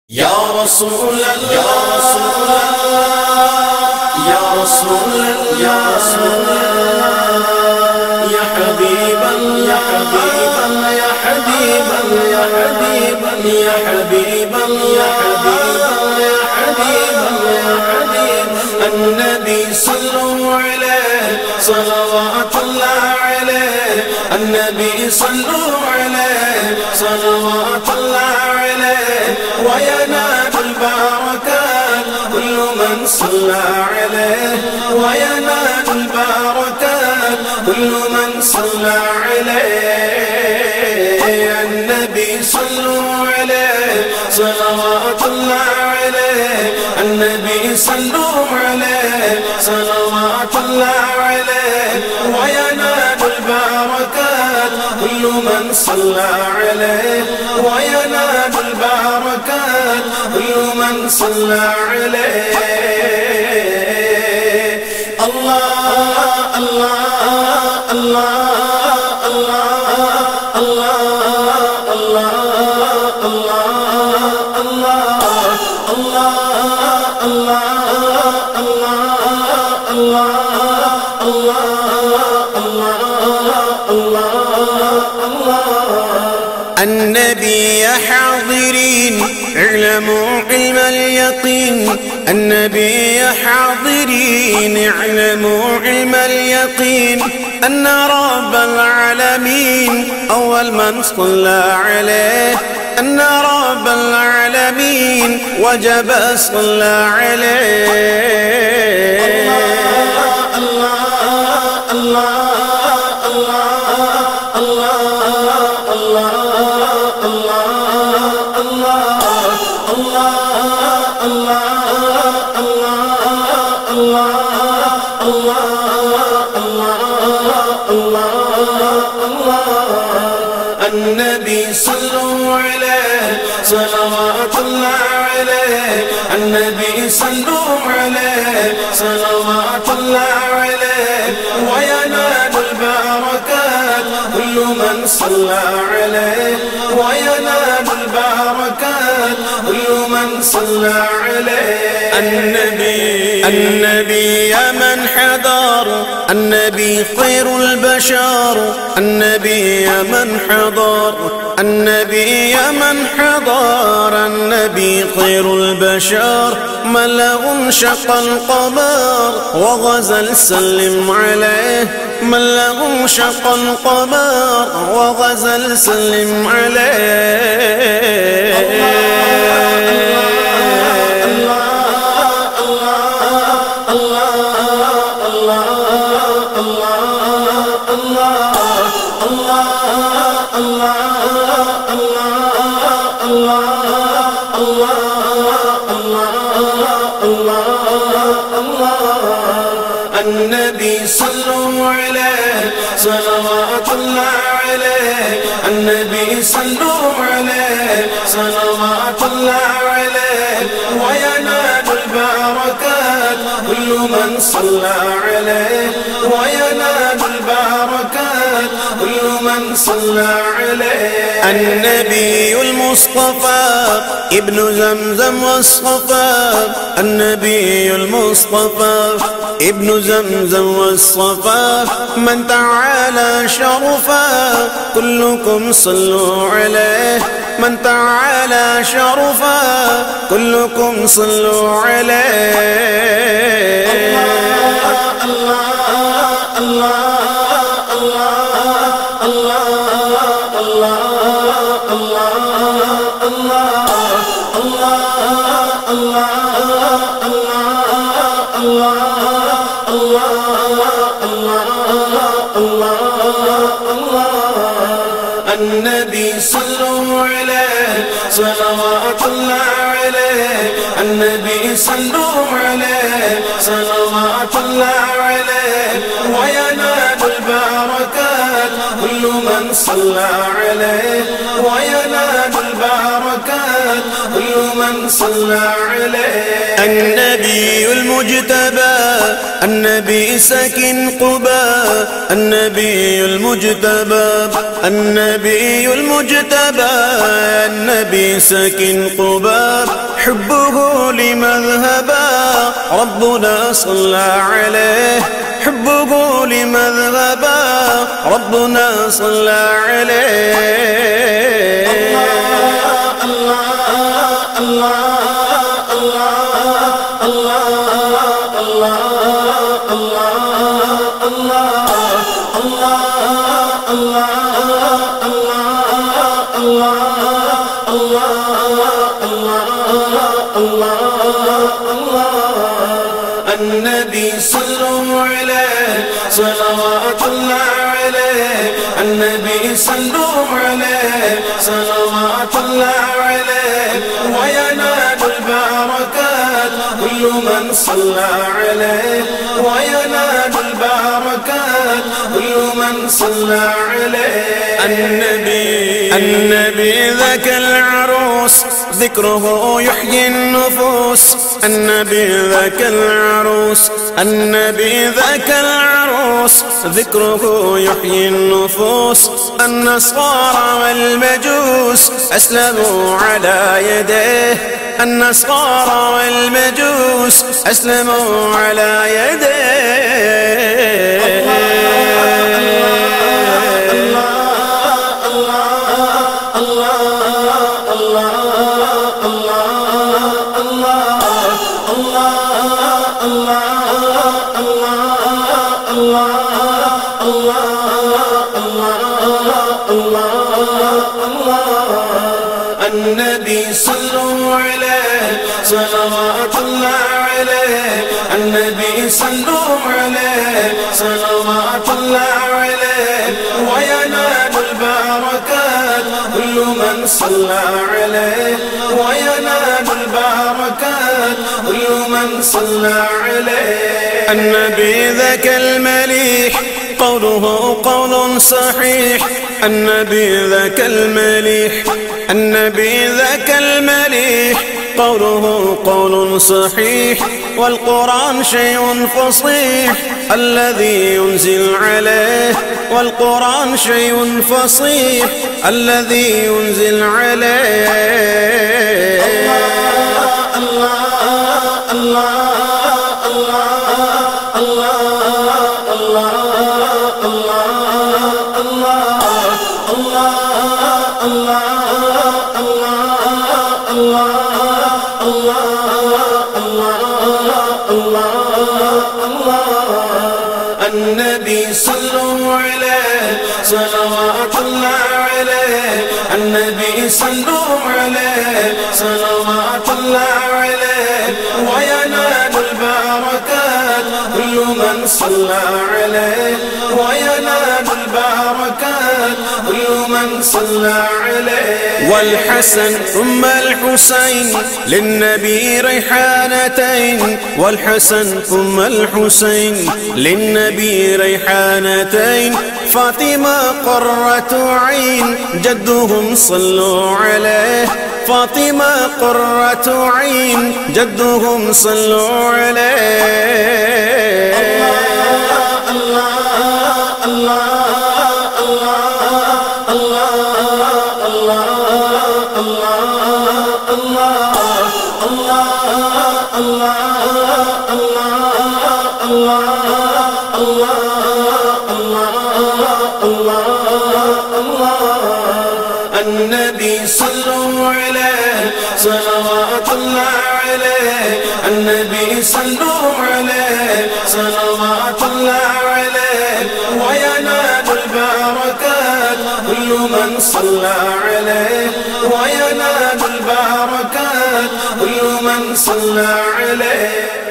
या रसूल अल्लाह, या रसूल अल्लाह, या रसूल अल्लाह, या हबीब अल्लाह, या हबीब अल्लाह, या हबीब अल्लाह, या हबीब अल्लाह, या हबीब अल्लाह, या हबीब अल्लाह, या हबीब अल्लाह, या हबीब अन्नबी सल्लल्लाहु अलैहि सल्लल्लाहु अलैहि अन्नबी सल्लल्लाहु अलैहि सल्लल्लाहु अलैहि वयनाल البركات كل من صلى عليه وينال البركات كل من صلى عليه النبي صلوا عليه صلوات الله عليه النبي صلوا عليه صلوات الله عليه وينال البركات كل من صلى عليه وينال البركات كل من صلى عليه الله الله الله الله الله الله النبي يا حاضرين اعلموا علم اليقين النبي يا حاضرين اعلموا علم اليقين أن رب العالمين أول من صلى عليه أن رب العالمين وجب صلى عليه الله الله النبي صلوا عليه صلوات الله عليه النبي صلوا عليه صلوات الله عليه وينال البركات كل من صلى عليه وينال البركات كل من صلى عليه النبي يا من حضر النبي خير البشر النبي يا من حضر النبي يا من حضر النبي خير البشر من له انشق القمر وغزل سلم عليه من له انشق القمر وغزل سلم عليه النبي صلوا عليه صلوات الله عليه النبي صلوا عليه صلوات الله عليه وينال البركات كل من صلى عليه وينال البركات كل من صلى عليه النبي المصطفى ابن زمزم والصفا النبي المصطفى ابن زمزم والصفا من تعالى شرفا كلكم صلوا عليه من تعالى شرفا كلكم صلوا عليه الله الله النبي صلوا عليه صلوات الله عليه النبي صلوا عليه صلوات الله عليه وينال البركات كل من صلى عليه وينال البركات كل من صلى عليه النبي المجتبى النبي ساكن قباء النبي المجتبى النبي المجتبى النبي ساكن قباء حبه لمذهبا ربنا صلى عليه، حبه لمذهبا ربنا صلى عليه. الله الله الله الله الله النبي صلوا عليه صلوات الله عليه، النبي صلوا عليه صلوات الله عليه، وينال البركات كل من صلى عليه، وينال البركات كل من صلى عليه. النبي ذاك العروس ذكره يحيي النفوس، النبي ذاك العروس، النبي ذاك العروس ذكره يحيي النفوس. النصارى والمجوس أسلموا على يديه، النصارى والمجوس أسلموا على يديه. النبي صلوا عليه صلوات الله عليه، النبي صلوا عليه صلوات الله عليه، وينال البركات كل من صلى عليه، وينال البركات كل من صلى عليه. النبي ذاك المليح قوله قول صحيح، النبي ذاك المليح، النبي ذاك المليح قوله قول صحيح، والقرآن شيء فصيح الذي ينزل عليه، والقرآن شيء فصيح الذي ينزل عليه. الله الله الله الله الله النبي صلوا عليه صلوات الله عليه، النبي صلوا عليه صلوات الله عليه، وينال البركات كل من صلى عليه، وينال البركات كل من صلى عليه. والحسن ثم الحسين للنبي ريحانتين، والحسن ثم الحسين للنبي ريحانتين، فاطمة قرة عين جدهم صلوا عليه، فاطمة قرة عين جدهم صلوا عليه. الله الله الله الله الله النبي صلوا عليه صلوات الله عليه، النبي صلوا عليه صلوات الله عليه، وينال البركات كل من صلى عليه، وينال البركات كل من صلى عليه.